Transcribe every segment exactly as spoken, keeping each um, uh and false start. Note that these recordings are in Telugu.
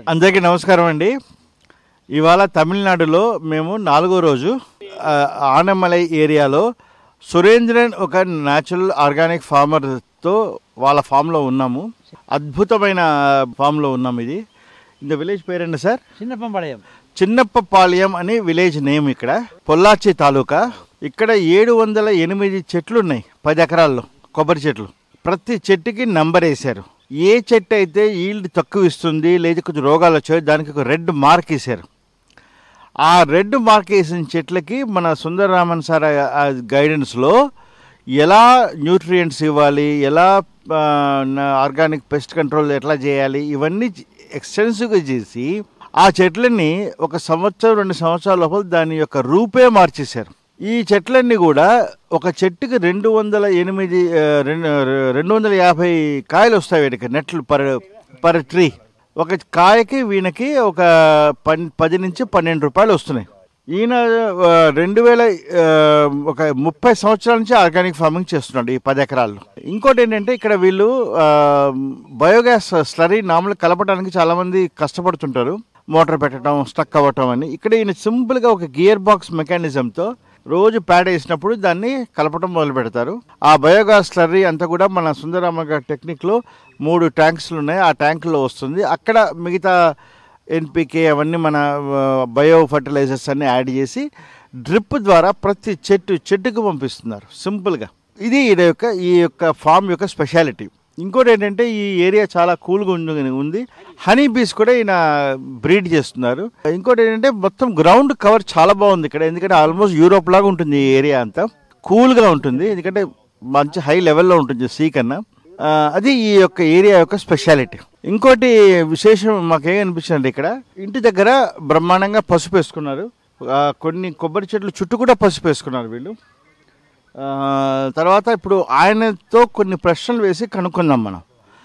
అందరికీ నమస్కారం అండి. ఇవాళ తమిళనాడులో మేము నాలుగో రోజు ఆనమలై ఏరియాలో సురేంద్రన్ ఒక న్యాచురల్ ఆర్గానిక్ ఫార్మర్తో వాళ్ళ ఫామ్లో ఉన్నాము. అద్భుతమైన ఫామ్లో ఉన్నాము. ఇది ఇంత విలేజ్ పేరండి సార్? చిన్నప్పపాళయం. చిన్నప్పపాళయం అని విలేజ్ నేమ్. ఇక్కడ పొల్లాచి తాలూకా. ఇక్కడ ఏడు వందల ఎనిమిది చెట్లు ఉన్నాయి పది ఎకరాల్లో, కొబ్బరి చెట్లు. ప్రతి చెట్టుకి నంబర్ వేశారు. ఏ చెట్టు అయితే ఈల్డ్ తక్కువ ఇస్తుంది లేదా కొంచెం రోగాలు వచ్చాయో దానికి ఒక రెడ్ మార్క్ వేశారు. ఆ రెడ్ మార్క్ వేసిన చెట్లకి మన సుందర రామన్ సార్ గైడెన్స్లో ఎలా న్యూట్రియంట్స్ ఇవ్వాలి, ఎలా ఆర్గానిక్ పెస్ట్ కంట్రోల్ ఎట్లా చేయాలి, ఇవన్నీ ఎక్స్టెన్సివ్గా చేసి ఆ చెట్లని ఒక సంవత్సరం రెండు సంవత్సరాల లోపల దాని యొక్క రూపే మార్చేశారు. ఈ చెట్లన్నీ కూడా ఒక చెట్టుకి రెండు వందల ఎనిమిది రెండు రెండు వందల యాభై కాయలు వస్తాయి వీటికి, నెట్లు పర్ పర్ ట్రీ. ఒక కాయకి వీళ్ళకి ఒక పన్ పది నుంచి పన్నెండు రూపాయలు వస్తున్నాయి. ఈయన రెండు వేల ఒక ముప్పై సంవత్సరాల నుంచి ఆర్గానిక్ ఫార్మింగ్ చేస్తున్నాడు ఈ పది ఎకరాల్లో. ఇంకోటి ఏంటంటే ఇక్కడ వీళ్ళు బయోగ్యాస్ స్లరీ నార్మల్ కలపడానికి చాలామంది కష్టపడుతుంటారు, మోటార్ పెట్టడం, స్టక్ అవ్వటం అని. ఇక్కడ ఈయన సింపుల్గా ఒక గియర్ బాక్స్ మెకానిజంతో రోజు ప్యాడ్ వేసినప్పుడు దాన్ని కలపడం మొదలు పెడతారు. ఆ బయోగ్యాస్ స్లర్రీ అంతా కూడా మన సుందరరామ గారి టెక్నిక్లో మూడు ట్యాంక్స్లు ఉన్నాయి, ఆ ట్యాంకులో వస్తుంది. అక్కడ మిగతా ఎన్పికే అవన్నీ మన బయో ఫర్టిలైజర్స్ అన్ని యాడ్ చేసి డ్రిప్ ద్వారా ప్రతి చెట్టు చెట్టుకు పంపిస్తున్నారు సింపుల్గా. ఇది ఈ యొక్క ఈ యొక్క ఫామ్ యొక్క స్పెషాలిటీ. ఇంకోటి ఏంటంటే ఈ ఏరియా చాలా కూల్గా ఉంది. హనీ బీస్ కూడా ఈయన బ్రీడ్ చేస్తున్నారు. ఇంకోటి ఏంటంటే మొత్తం గ్రౌండ్ కవర్ చాలా బాగుంది ఇక్కడ. ఎందుకంటే ఆల్మోస్ట్ యూరోప్ లాగా ఉంటుంది ఈ ఏరియా అంతా, కూల్గా ఉంటుంది. ఎందుకంటే మంచి హై లెవెల్లో ఉంటుంది సీ కన్నా. అది ఈ యొక్క ఏరియా యొక్క స్పెషాలిటీ. ఇంకోటి విశేషం మాకేం అనిపించింది, ఇక్కడ ఇంటి దగ్గర బ్రహ్మాండంగా పసుపు వేసుకున్నారు. కొన్ని కొబ్బరి చెట్లు చుట్టూ కూడా పసుపు వేసుకున్నారు వీళ్ళు. తర్వాత ఇప్పుడు ఆయనతో కొన్ని ప్రశ్నలు వేసి కనుక్కుందాం మనం.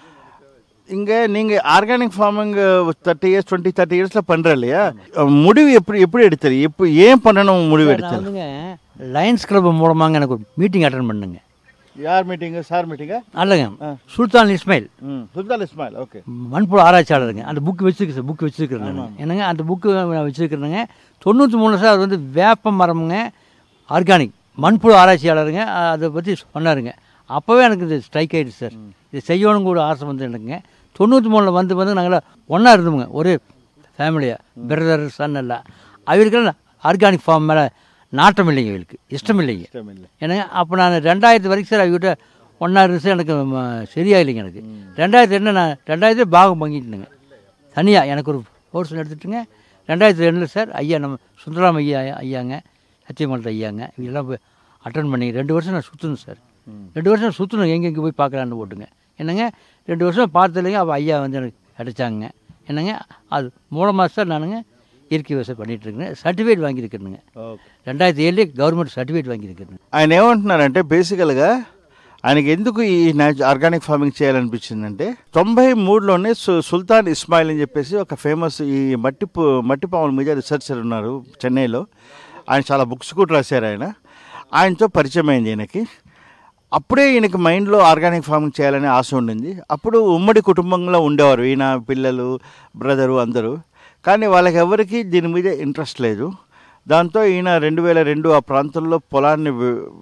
இங்கே நீங்கள் organic farming thirty years twenty thirty இயர்ஸில் பண்ணுற இல்லையா, முடிவு எப்படி எப்படி எடுத்தது, இப்போ ஏன் பண்ணணும் முடிவு எடுத்தது? லயன்ஸ் கிளப் மூலமாக எனக்கு ஒரு மீட்டிங் அட்டன் பண்ணுங்க. யார் மீட்டிங்கு? சார் மீட்டிங்கா? அல்லங்க, சுல்தான் இஸ்மாயில். ம், சுல்தான் இஸ்மாயில். ஓகே. மண்புழு ஆராய்ச்சியாளருங்க. அந்த புக்கு வச்சுருக்கு சார், புக்கு வச்சுருக்கிறேன் என்னங்க. அந்த புக்கு நான் வச்சுருக்கிறேங்க. தொண்ணூற்றி மூணு சார் அது வந்து வேப்ப மரமுங்க, ஆர்கானிக் மண்புழு ஆராய்ச்சியாளருங்க. அதை பற்றி சொன்னாருங்க. அப்போவே எனக்கு இது ஸ்ட்ரைக் ஆகிடுச்சு சார். இது செய்யணும் கூட ஆசை வந்து எனக்குங்க. தொண்ணூற்றி மூணில் வந்து வந்து நாங்களாம் ஒன்றா இருந்தோமுங்க, ஒரே ஃபேமிலியாக, பிரதர் சன் எல்லாம். அவர்களுக்கு ஆர்கானிக் ஃபார்ம் மேலே நாட்டம் இல்லைங்க, அவங்களுக்கு இஷ்டம் இல்லைங்க. ஏன்னாங்க அப்போ நான் ரெண்டாயிரத்து வரைக்கும் சார் அவங்ககிட்ட ஒன்றா இருந்து எனக்கு சரியாக இல்லைங்க. எனக்கு ரெண்டாயிரத்து ரெண்டு நான் ரெண்டாயிரத்து பாகம் பங்கிட்டுங்க தனியாக. எனக்கு ஒரு போர்ஷன் எடுத்துட்டுங்க. ரெண்டாயிரத்து ரெண்டில் சார் ஐயா நம்ம சுந்தராம் ஐயா ஐயாங்க, சத்தியமலத்தை ஐயாங்க, இதெல்லாம் போய் அட்டன் பண்ணி ரெண்டு வருஷம் நான் சுற்றணும் சார். ரெண்டு வருஷம் சுற்றணும், எங்கெங்கே போய் பார்க்கலான்னு போட்டுங்க. என்னங்க ரெண்டு வருஷம் பார்த்ததுலைங்க அப்போ ஐயா வந்து எனக்கு கிடைச்சாங்க. என்னங்க அது மூலமாக சார் நானுங்க ఇయర్కి వ్యవసాయం பண்ணிட்டுருக்கேன். సర్టిఫికేట్ వాంగిరికనుங்க. రెండాయిరത്തി ఏళ్ళే గవర్నమెంట్ సర్టిఫికేట్ వాంగిరికను. ఆయన ఏమంటున్నారంటే బేసికల్గా ఆయనకి ఎందుకు ఈ ఆర్గానిక్ ఫార్మింగ్ చేయాలనిపించిందంటే తొంభై మూడులోనే సు సుల్తాన్ ఇస్మాయిల్ అని చెప్పేసి ఒక ఫేమస్ ఈ మట్టి మట్టి పాముల మీద రీసెర్చర్ ఉన్నారు చెన్నైలో. ఆయన చాలా బుక్స్ కూడా రాశారు. ఆయన ఆయనతో పరిచయం అయింది ఈయనకి. అప్పుడే ఈయనకి మైండ్లో ఆర్గానిక్ ఫార్మింగ్ చేయాలనే ఆశ ఉండింది. అప్పుడు ఉమ్మడి కుటుంబంలో ఉండేవారు ఈయన, పిల్లలు, బ్రదరు అందరూ. కానీ వాళ్ళకి ఎవరికి దీని మీద ఇంట్రెస్ట్ లేదు. దాంతో ఈయన రెండు వేల రెండు ఆ ప్రాంతంలో పొలాన్ని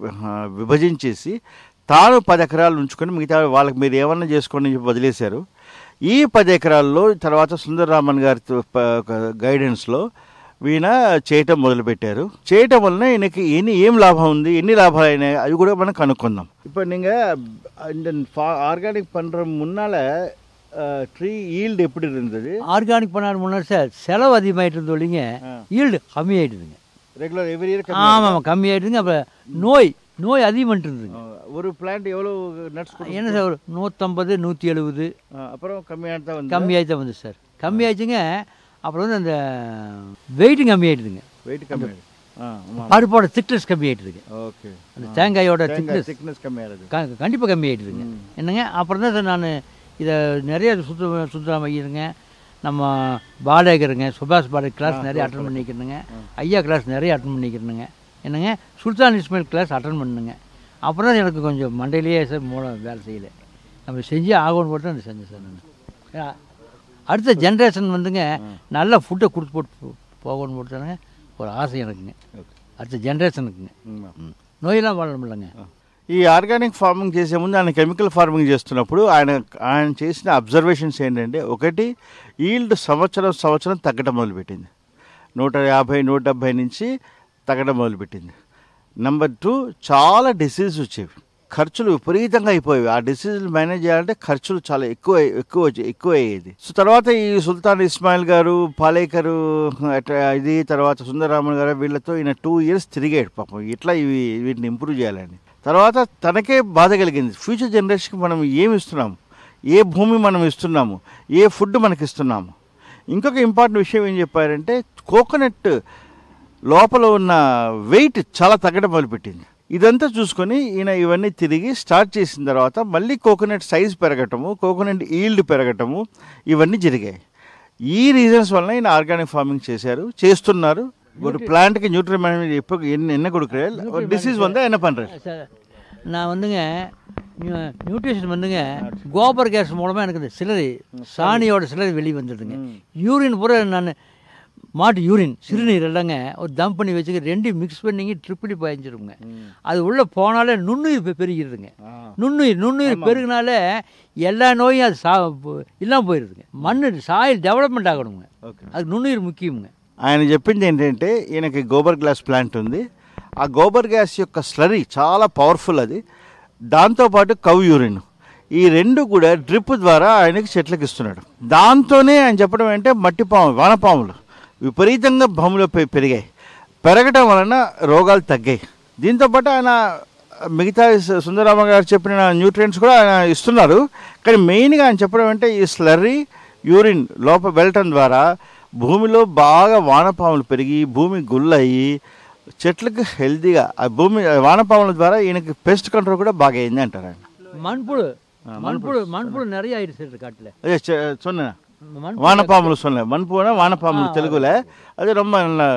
విభజించేసి తాను పది ఎకరాలు ఉంచుకొని మిగతా వాళ్ళకి మీరు ఏమన్నా చేసుకోండి చెప్పి వదిలేశారు. ఈ పది ఎకరాల్లో తర్వాత సుందర రామన్ గారి గైడెన్స్లో ఈయన చేయటం మొదలుపెట్టారు. చేయటం వలన ఈయనకి ఎన్ని ఏం లాభం ఉంది, ఎన్ని లాభాలు అయినాయి అవి కూడా మనం కనుక్కుందాం. இப்போ நீங்கள் ஆர்கானிக் பண்ணுற முன்னால் ட்ரீ ஈல்டு எப்படி இருந்தது? ஆர்கானிக் பண்ண முன்னாடி சார் செலவு அதிகமாகிட்டு இருந்தோம் இல்லைங்க, ஈல்டு கம்மியாயிட்டுதுங்க. Regular every year? ஆமாம், கம்மியாயிட்டுதுங்க. அப்போ நோய் நோய் அதிகமாகிட்டு இருந்ததுங்க. ஒரு பிளான்ட் எவ்வளோ நட்ஸ் என்ன சார் ஒரு நூற்றம்பது நூற்றி எழுபது அப்புறம் கம்மியாக தான் வந்து கம்மியாகி தான் வந்து சார் கம்மியாச்சுங்க. அப்புறம் வந்து அந்த வெயிட்டும் கம்மியாயிட்டுதுங்க. வெயிட் கம்மி, பருப்போட திக்னஸ் கம்மியாயிட்டுதுங்க. ஓகே. அந்த தேங்காயோட திக்னஸ் திக்னஸ் கம்மியாகிடுது, கண்டிப்பாக கம்மியாயிட்டுதுங்க. என்னங்க அப்புறம் தான் சார் நான் இதை நிறைய சுத்த சுத்தராம ஐயருங்க, நம்ம பாலேகருங்க, சுபாஷ் பாலே கிளாஸ் நிறைய அட்டன் பண்ணிக்கிறேனுங்க. ஐயா கிளாஸ் நிறைய அட்டன் பண்ணிக்கிறேனுங்க. என்னங்க சுல்தான் இஸ்மாயில் கிளாஸ் அட்டன் பண்ணுங்க. அப்புறம் தான் எனக்கு கொஞ்சம் மண்டையிலேயே சார் மூலம் வேலை செய்யலை. நம்ம செஞ்சு ஆகணும்னு போட்டு நான் செஞ்சேன் சார். நான் அடுத்த ஜென்ரேஷன் வந்துங்க நல்ல ஃபுட்டை கொடுத்து போட்டு போகணும்னு போட்டுதானுங்க ஒரு ஆசை எனக்குங்க. அடுத்த జనరేషన్కి నోయిలా వాళ్ళం இல்லைங்க. ఈ ఆర్గానిక్ ఫార్మింగ్ చేసే ముందు ఆయన కెమికల్ ఫార్మింగ్ చేస్తున్నప్పుడు ఆయన ఆయన చేసిన అబ్జర్వేషన్స్ ఏంటంటే, ఒకటి ఈల్డ్ సంవత్సరం సంవత్సరం తగ్గడం మొదలుపెట్టింది. నూట యాభై నూట డెబ్భై నుంచి తగ్గడం మొదలుపెట్టింది. నెంబర్ టూ, చాలా డిసీజ్ వచ్చేవి, ఖర్చులు విపరీతంగా అయిపోయేవి. ఆ డిసీజులు మేనేజ్ చేయాలంటే ఖర్చులు చాలా ఎక్కువ ఎక్కువ ఎక్కువ అయ్యేది. సో తర్వాత ఈ సుల్తాన్ ఇస్మాయిల్ గారు, పాలేకరు, ఇది తర్వాత సుందరరామన్ గారు, వీళ్ళతో ఈయన టూ ఇయర్స్ తిరిగాడు పాపం ఇట్లా ఇవి వీటిని ఇంప్రూవ్ చేయాలని. తర్వాత తనకే బాధ కలిగింది, ఫ్యూచర్ జనరేషన్కి మనం ఏమి ఇస్తున్నాము, ఏ భూమి మనం ఇస్తున్నాము, ఏ ఫుడ్ మనకి ఇస్తున్నాము. ఇంకొక ఇంపార్టెంట్ విషయం ఏం చెప్పారంటే, కోకోనట్ లోపల ఉన్న వెయిట్ చాలా తగ్గడం మొదలుపెట్టింది. ఇదంతా చూసుకొని ఈయన ఇవన్నీ తిరిగి స్టార్ట్ చేసిన తర్వాత మళ్ళీ కోకోనట్ సైజ్ పెరగటము, కోకోనట్ ఈల్డ్ పెరగటము, ఇవన్నీ జరిగాయి. ఈ రీజన్స్ వలన ఈయన ఆర్గానిక్ ఫార్మింగ్ చేశారు, చేస్తున్నారు. ஒரு பிளான்ட்டுக்கு நியூட்ரியன் எப்போ என்ன என்ன கொடுக்குறேன், ஒரு டிசீஸ் வந்தால் என்ன பண்ணுறேன்? நான் வந்துங்க நியூட்ரிஷன் வந்துங்க கோபர் கேஸ் மூலமாக எனக்கு இந்த சிலரி சாணியோட சிலரி வெளியே வந்துடுதுங்க. யூரின் பூரா நான் மாட்டு யூரின் சிறுநீர் இல்லைங்க ஒரு தம் பண்ணி வச்சுக்க ரெண்டு மிக்ஸ் பண்ணிங்க ட்ரிப்பிடி பாய்ஞ்சிருங்க. அது உள்ளே போனாலே நுண்ணுயிர் பெருகிடுதுங்க. நுண்ணுயிர் நுண்ணுயிர் பெருகினாலே எல்லா நோயும் அது சா இல்லாமல் போயிடுதுங்க. மண் சாயில் டெவலப்மெண்ட் ஆகணுங்க, அதுக்கு நுண்ணுயிர் முக்கியமுங்க. ఆయన చెప్పింది ఏంటంటే, ఈయనకి గోబర్ గ్యాస్ ప్లాంట్ ఉంది. ఆ గోబర్ గ్యాస్ యొక్క స్లరీ చాలా పవర్ఫుల్. అది దాంతోపాటు కవ్ యూరిన్, ఈ రెండు కూడా డ్రిప్ ద్వారా ఆయనకి చెట్లకి ఇస్తున్నాడు. దాంతోనే ఆయన చెప్పడం అంటే మట్టి పాము వానపాములు విపరీతంగా భూమిలో పెరిగాయి. పెరగటం వలన రోగాలు తగ్గాయి. దీంతోపాటు ఆయన మిగతా సుందరరామ గారు చెప్పిన న్యూట్రియంట్స్ కూడా ఆయన ఇస్తున్నారు. కానీ మెయిన్గా ఆయన చెప్పడం అంటే ఈ స్లర్రీ యూరిన్ లోపల వెళ్ళటం ద్వారా భూమిలో బాగా వానపాములు పెరిగి భూమి గుల్లయ్యి చెట్లకు హెల్తీగా ఆ భూమి వానపాముల ద్వారా ఈయనకి పెస్ట్ కంట్రోల్ కూడా బాగా అయింది అంటారు ఆయన. మణ్పుడు మణ్పుడు మణ్పుడు நிறைய ஆயிடுச்சு காட்டுல. అదే சொன்னேன், వానపాములు சொன்னேன். మణ్పుడు వానపాములు తెలుగులో அது ரொம்ப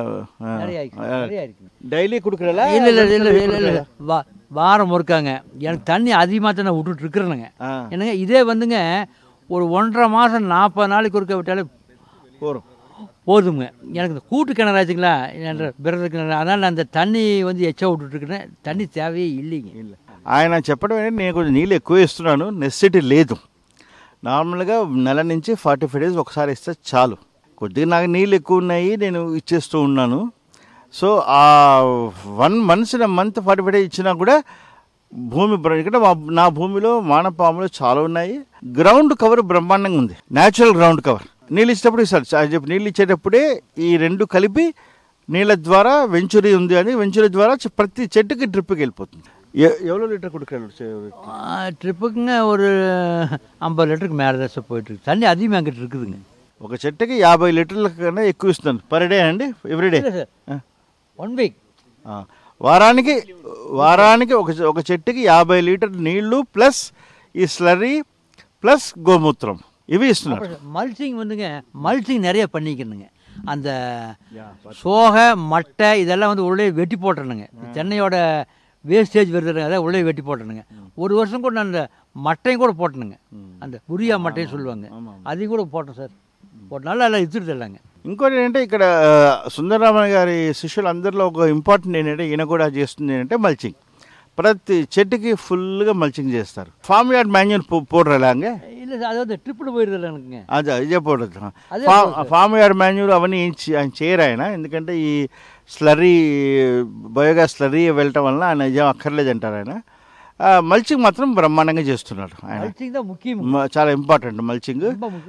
డైలీ கொடுக்குறல. இல்லை இல்லை இல்லை இல்லை இல்லை வா வாரம் ஒருக்காங்க. எனக்கு தண்ணி அதிகமாக தான் நான் விட்டுட்டு இருக்கிறேனுங்க. என்னங்க இதே வந்துங்க ஒரு ஒன்றரை மாதம் நாற்பது நாளைக்கு ஒருக்க விட்டாலே போதும் போதுங்க. எனக்கு இந்த கூட்டு கிணறாச்சுங்களா என்ற பிறகு கிணறு, அதனால் அந்த தண்ணி வந்து எச்சா விட்டுட்டுருக்கிறேன். தண்ணி தேவையே இல்லைங்க. இல்லை ఆయన చెప్పడం ఏంటంటే, నేను కొంచెం నీళ్ళు ఎక్కువ ఇస్తున్నాను, నెసెసిటీ లేదు. నార్మల్గా నెల నుంచి ఫార్టీ ఫైవ్ డేస్ ఒకసారి ఇస్తే చాలు. కొద్దిగా నాకు నీళ్ళు ఎక్కువ ఉన్నాయి, నేను ఇచ్చేస్తూ ఉన్నాను. సో ఆ one months month forty five days ఇచ్చినా కూడా భూమి ఇక్కడ నా భూమిలో వానపాములు చాలా ఉన్నాయి. గ్రౌండ్ కవర్ బ్రహ్మాండంగా ఉంది, న్యాచురల్ గ్రౌండ్ కవర్. నీళ్ళు ఇచ్చేటప్పుడు ఇస్తారు చెప్పి నీళ్ళు ఇచ్చేటప్పుడే ఈ రెండు కలిపి నీళ్ళ ద్వారా వెంచురీ ఉంది అని వెంచురీ ద్వారా ప్రతి చెట్టుకి డ్రిప్కి వెళ్ళిపోతుంది. எவ்வளோ லிட்டர் கொடுக்குறாரு ட்ரிப்புக்குங்க? ஒரு ஐம்பது லிட்டருக்கு மேலே தான் போயிட்டுருக்கு. தண்ணி அதிகமாக அங்கிட்டு இருக்குதுங்க. ఒక చెట్టుకి యాభై లీటర్ల కన్నా ఎక్కువ ఇస్తుంది పర్ డే అండి, ఎవ్రీడే. వన్ వీక్ వారానికి వారానికి ఒక ఒక చెట్టుకి యాభై లీటర్ నీళ్లు ప్లస్ ఈ స్లరీ ప్లస్ గోమూత్రం ఇవి ఇస్తున్నారు. மல்ச்சிங் வந்துங்க மல்ச்சிங் நிறைய பண்ணிக்கணுங்க. அந்த சோகை மட்டை இதெல்லாம் வந்து உள்ளே வெட்டி போட்டுறணுங்க. தென்னையோட வேஸ்டேஜ் வருதுங்க, அதை உள்ளே வெட்டி போட்டணுங்க. ஒரு வருஷம் கூட நான் அந்த மட்டையும் கூட போட்டணுங்க, அந்த புரியா மட்டையும் சொல்லுவாங்க, அதையும் கூட போட்டேன் சார். పోటీ நல்லா అలా ఇచ్చుడు இல்லைங்க. ఇంకోటి ఏంటంటే, ఇక్కడ సుందరరామన్ గారి శిష్యులు అందరిలో ఒక ఇంపార్టెంట్ ఏంటంటే, ఈయన కూడా చేస్తుంది ఏంటంటే మల్చింగ్. ప్రతి చెట్టుకి ఫుల్గా మల్చింగ్ చేస్తారు. ఫామ్ యార్డ్ మాన్యూర్ పోடுறாங்க. இல்லை சார், அதாவது ட்ரிப்பில் போயிருதில்ல எனக்குங்க. అదే ఇదే పోడదు. ఫామ్ యార్డ్ మాన్యూర్ అవన్నీ ఆయన చేయరు ఆయన. ఎందుకంటే ఈ స్లరీ బయోగ్యాస్ స్లరీ వెళ్ళటం వలన ఆయన నిజం అక్కర్లేదు అంటారు ఆయన. మల్చింగ్ మాత్రం బ్రహ్మాండంగా చేస్తున్నాడు ఆయన. చాలా ఇంపార్టెంట్ మల్చింగ్,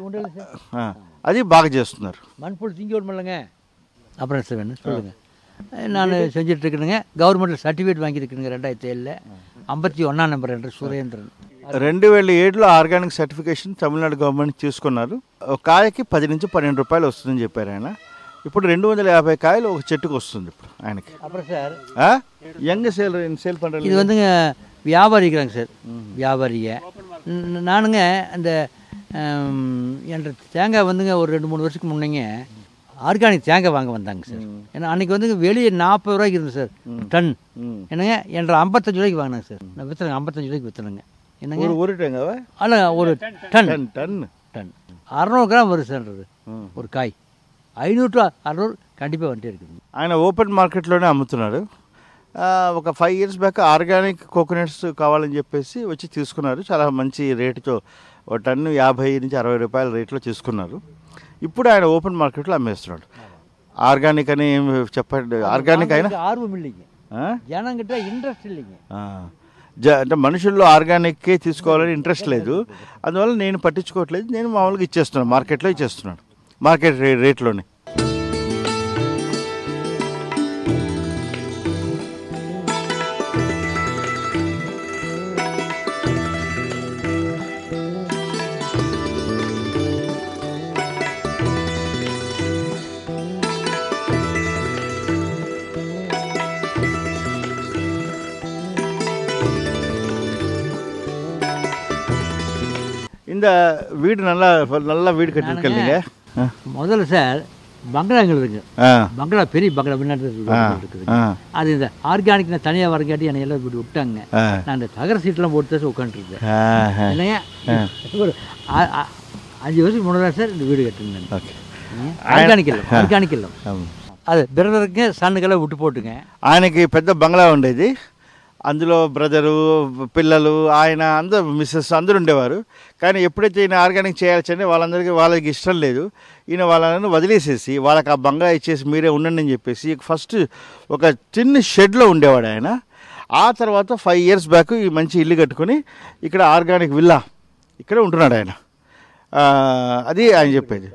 అది బాగా చేస్తున్నారు. மண்புழு திங்கி விடமில்லங்க. அப்புறம் சார் வேணும் சொல்லுங்கள். நான் செஞ்சிட்ருக்கிறேங்க. கவர்மெண்ட்டில் சர்டிஃபிகேட் வாங்கியிருக்கிறேங்க ரெண்டாயிரத்தி ஏழில் ஐம்பத்தி ஒன்றாம் நம்பர் என்று సురేంద్రన్. రెండు వేల ఏడులో ఆర్గానిక్ సర్టిఫికేషన్ తమిళనాడు గవర్నమెంట్ తీసుకున్నారు. ఒక కాయకి పది నుంచి పన్నెండు రూపాయలు వస్తుందని చెప్పారు ఆయన. ఇప్పుడు రెండు వందల యాభై కాయలు ఒక చెట్టుకు వస్తుంది ఇప్పుడు ఆయనకి. அப்புறம் சார் எங்கே சேல் சேல் பண்ணுறது? இது வந்துங்க வியாபாரிக்கிறாங்க சார், வியாபாரிங்க. நானுங்க அந்த என்ற தேங்காய் வந்துங்க ஒரு ரெண்டு மூணு வருஷத்துக்கு முன்னேங்க ஆர்கானிக் தேங்காய் வாங்க வந்தாங்க சார். ஏன்னா அன்றைக்கி வந்து வெளியே நாற்பது ரூபாய்க்கு இருந்தது சார் டன். என்னங்க என்ற ஐம்பத்தஞ்சு ரூபாய்க்கு வாங்கினாங்க சார். நான் விற்றுறேங்க, ஐம்பத்தஞ்சு ரூபாய்க்கு விற்றுறேங்க. என்னங்க ஒரு தேங்காவை? அல்ல ஒரு டன் டன் டன் டன் அறநூறு கிராம் வரும் சார் அது ஒரு காய். ஐநூறு டு அறநூறு கண்டிப்பாக வந்துட்டே இருக்குது. ఆయన ఓపెన్ మార్కెట్లోనే అమ్ముతున్నారు. ఒక five years back organic coconuts కావాలని చెప్పేసి వచ్చి తీసుకున్నారు. చాలా మంచి రేటుతో ఒక టన్ను యాభై నుంచి అరవై రూపాయల రేట్లో తీసుకున్నారు. ఇప్పుడు ఆయన ఓపెన్ మార్కెట్లో అమ్మేస్తున్నాడు. ఆర్గానిక్ అని చెప్పండి, ఆర్గానిక్ అయినా ఆర్వం ఇల్లింగ్ జనంగిட்ட ఇంట్రెస్ట్ ఇల్లింగ్ జ అంటే మనుషుల్లో ఆర్గానిక్కే తీసుకోవాలని ఇంట్రెస్ట్ లేదు. అందువల్ల నేను పట్టించుకోవట్లేదు, నేను మామూలుగా ఇచ్చేస్తున్నాను, మార్కెట్లో ఇచ్చేస్తున్నాను, మార్కెట్ రే రేట్లోనే. இந்த வீடு நல்லா நல்லா வீடு கட்டிருக்கீங்க. முதல்ல சார் பங்களாங்கள் இருக்கு, பங்களா பெரிய பங்களா பின்னாடி இருக்குது. அது இந்த ஆர்கானிக் நான் தனியாக வரங்காட்டி என்னை எல்லாம் இப்படி விட்டாங்க. நான் அந்த தகர சீட்டெலாம் போட்டு தான் உட்காந்துருக்கேன். இல்லைங்க ஒரு அஞ்சு வருஷத்துக்கு முன்னாடி சார் இந்த வீடு கட்டுங்க. ஆர்கானிக் இல்லை, ஆர்கானிக் இல்லை. அது பிரதருக்கு సన్నుకలా விட்டு போட்டுங்க. ఆయనకి పెద్ద బంగ్లా ఉండేది. అందులో బ్రదరు, పిల్లలు, ఆయన అందరూ మిస్సెస్ అందరూ ఉండేవారు. కానీ ఎప్పుడైతే ఈయన ఆర్గానిక్ చేయాల్సింటే వాళ్ళందరికీ వాళ్ళకి ఇష్టం లేదు. ఈయన వాళ్ళని వదిలేసేసి వాళ్ళకి ఆ బంగ్లా ఇచ్చేసి మీరే ఉండండి అని చెప్పేసి ఫస్ట్ ఒక చిన్న షెడ్లో ఉండేవాడు ఆయన. ఆ తర్వాత ఫైవ్ ఇయర్స్ బ్యాక్ ఈ మంచి ఇల్లు కట్టుకొని ఇక్కడ ఆర్గానిక్ విల్లా ఇక్కడ ఉంటున్నాడు ఆయన. అది ఆయన చెప్పేది.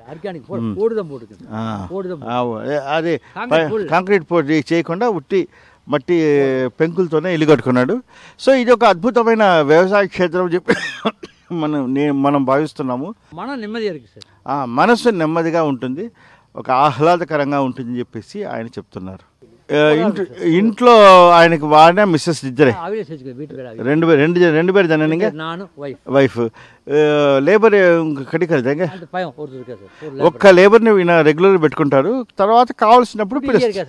అది కాంక్రీట్ పోటీ చేయకుండా ఉట్టి మట్టి పెంకులతోనే ఇల్లు కట్టుకున్నాడు. సో ఇది ఒక అద్భుతమైన వ్యవసాయ క్షేత్రం చెప్పి మనం నేను మనం భావిస్తున్నాము. మన నెమ్మదిగా సార్, మనసు నెమ్మదిగా ఉంటుంది, ఒక ఆహ్లాదకరంగా ఉంటుందని చెప్పేసి ఆయన చెప్తున్నారు. ఇంట్లో ఆయనకి వాడిన మిస్సెస్ ఇద్దరే, రెండు పేరు రెండు రెండు పేరు దాని వైఫ్. లేబర్ కడికదా ఒక్క లేబర్ని ఈయన రెగ్యులర్గా పెట్టుకుంటారు. తర్వాత కావాల్సినప్పుడు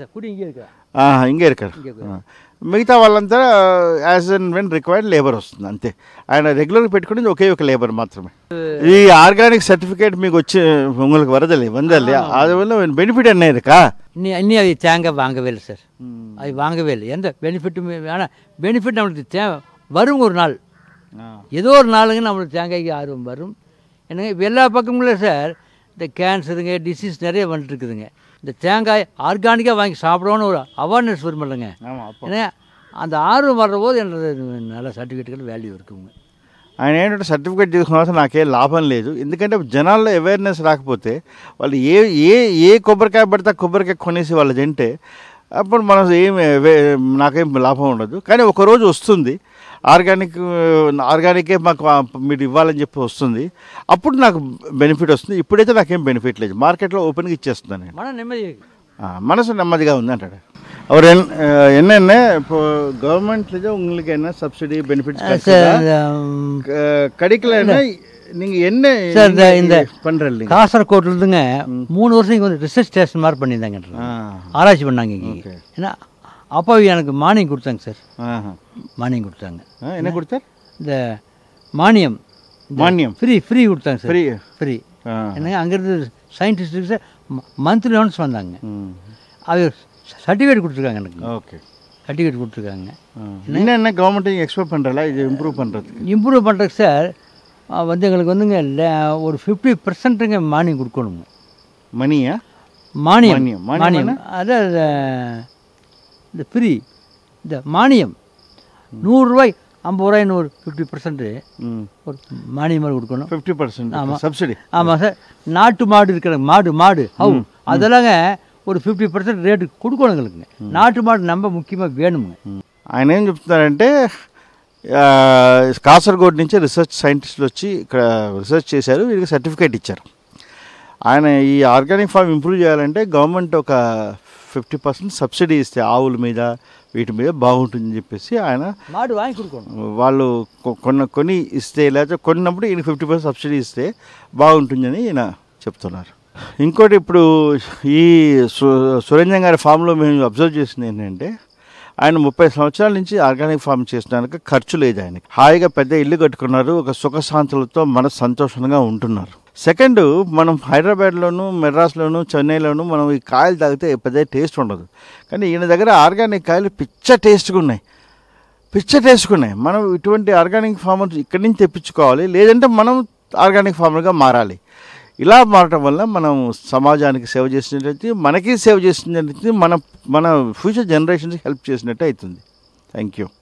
ఇంకే ఇరుకారు. మిగతా వాళ్ళంతా as and when required labour వస్తుంది అంతే. ఆయన రెగ్యులర్గా పెట్టుకునేది ఒకే ఒక లేబర్ మాత్రమే. ఈ ஆர்கானிக் சர்டிஃபிகேட் మీకు వచ్చి உங்களுக்கு வரதில்லை வந்தல்ல, அது வந்து பெனிஃபிட் என்ன இருக்கா? இன்னி இன்னி அது தேங்காய் வாங்கவே இல்லை சார், அது வாங்கவே இல்லை. எந்த பெனிஃபிட்டும் ஆனால் பெனிஃபிட் நம்மளுக்கு தே வரும் ஒரு நாள், ஏதோ ஒரு நாளுங்க நம்மளுக்கு தேங்காய்க்கு ஆர்வம் வரும். என்னங்க எல்லா பக்கமும் இல்லை சார், இந்த கேன்சருங்க டிசீஸ் நிறைய வந்துட்டு இருக்குதுங்க. இந்த தேங்காய் ஆர்கானிக்காக வாங்கி சாப்பிடணும்னு ஒரு அவேர்னஸ் வரும் இல்லைங்க. ஏன்னா அந்த ஆர்வம் வர்ற போது என்னது நல்ல సర్టిఫికేట్ వాల్యూ இருக்குங்க. ఆయన ఏంటంటే సర్టిఫికేట్ తీసుకున్న నాకేం లాభం లేదు, ఎందుకంటే జనాల్లో అవేర్నెస్ రాకపోతే వాళ్ళు ఏ ఏ ఏ కొబ్బరికాయ పడితే కొబ్బరికాయ కొనేసి వాళ్ళు తింటే అప్పుడు మనం ఏం నాకేం లాభం ఉండదు. కానీ ఒకరోజు వస్తుంది ఆర్గానిక్ ఆర్గానికే మాకు మీరు ఇవ్వాలని చెప్పి వస్తుంది, అప్పుడు నాకు బెనిఫిట్ వస్తుంది. ఇప్పుడైతే నాకేం బెనిఫిట్ లేదు, మార్కెట్లో ఓపెన్గా ఇచ్చేస్తున్నాను నేను. మన నెమ్మది మనసు నెమ్మదిగా ఉంది అంటాడు. அவர் என்னென்ன இப்போ கவர்மெண்ட்லேயே உங்களுக்கு என்ன சப்சிடி பெனிஃபிட்ஸ் கிடைக்கலன்னா நீங்கள் என்ன சார் இந்த இந்த பண்ணுறீங்க? காசர்கோட்டில் இருந்துங்க மூணு வருஷம் இங்கே வந்து ரிசர்ச் ஸ்டேஷன் மாதிரி பண்ணியிருந்தாங்க, ஆராய்ச்சி பண்ணாங்க இங்கே. ஏன்னா அப்போ எனக்கு மானியம் கொடுத்தாங்க சார், மானியம் கொடுத்தாங்க. என்ன கொடுத்தார்? இந்த மானியம் மானியம் ஃப்ரீ ஃப்ரீ கொடுத்தாங்க சார், ஃப்ரீ ஃப்ரீ. என்னங்க அங்கேருந்து சயின்டிஸ்ட் மந்த்லி ஒன்ஸ் வந்தாங்க, அது சர்டிஃபிகேட் கொடுத்துருக்காங்க எனக்கு. ஓகே, சர்டிஃபிகேட் கொடுத்துருக்காங்க. என்ன என்ன கவர்மெண்ட் எக்ஸ்பெக்ட் பண்ணுறல இது இம்ப்ரூவ் பண்ணுறதுக்கு? இம்ப்ரூவ் பண்ணுறதுக்கு சார் வந்து எங்களுக்கு வந்துங்க ஒரு ஃபிஃப்டி பர்சன்ட்டுங்க மானியம் கொடுக்கணுங்க. மணியா? மானியம் மானியம் அதான் இந்த ஃப்ரீ இந்த மானியம் நூறுரூவாய் ஐம்பது ரூபாய் நூறு ஃபிஃப்டி பர்சன்ட்டு ஒரு மானியம் மாதிரி கொடுக்கணும். ஃபிஃப்டி பர்சன்ட் ஆமாம் சப்சிடி. ஆமாம் சார். நாட்டு மாடு இருக்கிற மாடு மாடு ஹவு அதெல்லாங்க ஒரு ఫిఫ్టీ పర్సెంట్ రేటు கொடுக்கணும் எங்களுக்குங்க. నాటు మాడు నమ్మ ముఖ్యంగా వేణుము. ఆయన ఏం చెప్తున్నారంటే కాసర్గోడ్ నుంచి రీసెర్చ్ సైంటిస్టులు వచ్చి ఇక్కడ రీసెర్చ్ చేశారు, వీళ్ళకి సర్టిఫికేట్ ఇచ్చారు. ఆయన ఈ ఆర్గానిక్ ఫార్మ్ ఇంప్రూవ్ చేయాలంటే గవర్నమెంట్ ఒక ఫిఫ్టీ పర్సెంట్ సబ్సిడీ ఇస్తే ఆవుల మీద వీటి మీద బాగుంటుందని చెప్పేసి ఆయన మాడు వాங்கி கொடுக்கணும். వాళ్ళు కొన్న కొని ఇస్తే లేకపోతే కొన్నప్పుడు ఈయన ఫిఫ్టీ పర్సెంట్ సబ్సిడీ ఇస్తే బాగుంటుందని ఈయన చెప్తున్నారు. ఇంకోటి ఇప్పుడు ఈ సురంజన్ గారి ఫామ్లో మేము అబ్జర్వ్ చేసింది ఏంటంటే ఆయన ముప్పై సంవత్సరాల నుంచి ఆర్గానిక్ ఫార్మ్ చేసడానికి ఖర్చు లేదు ఆయనకి. హాయిగా పెద్ద ఇల్లు కట్టుకున్నారు, ఒక సుఖశాంతులతో మన సంతోషంగా ఉంటున్నారు. సెకండ్, మనం హైదరాబాద్లోను, మెడ్రాస్లోను, చెన్నైలోను మనం ఈ కాయలు తాగితే పెద్ద టేస్ట్ ఉండదు. కానీ ఈయన దగ్గర ఆర్గానిక్ కాయలు పిచ్చ టేస్ట్గా ఉన్నాయి, పిచ్చ టేస్ట్గా ఉన్నాయి. మనం ఇటువంటి ఆర్గానిక్ ఫార్మర్ ఇక్కడి నుంచి తెప్పించుకోవాలి, లేదంటే మనం ఆర్గానిక్ ఫార్మర్గా మారాలి. ఇలా మారటం వల్ల మనం సమాజానికి సేవ చేసినట్టు, మనకి సేవ చేసినట్టు, మన మన ఫ్యూచర్ జనరేషన్స్కి హెల్ప్ చేసినట్టు అవుతుంది. Thank you.